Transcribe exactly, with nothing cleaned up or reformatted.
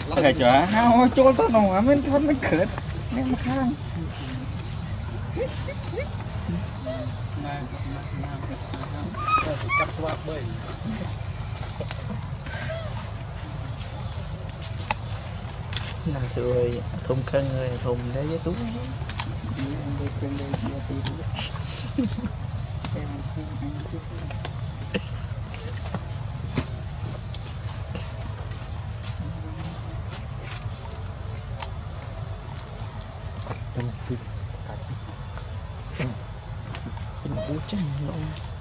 cái chó hao trôi tới nổ mình thôi mình khởi em khang chắc quá bơi nằm rồi thùng khăn rồi thùng đấy với tú Hãy subscribe cho kênh Ghiền Mì Gõ để không bỏ lỡ những video hấp dẫn.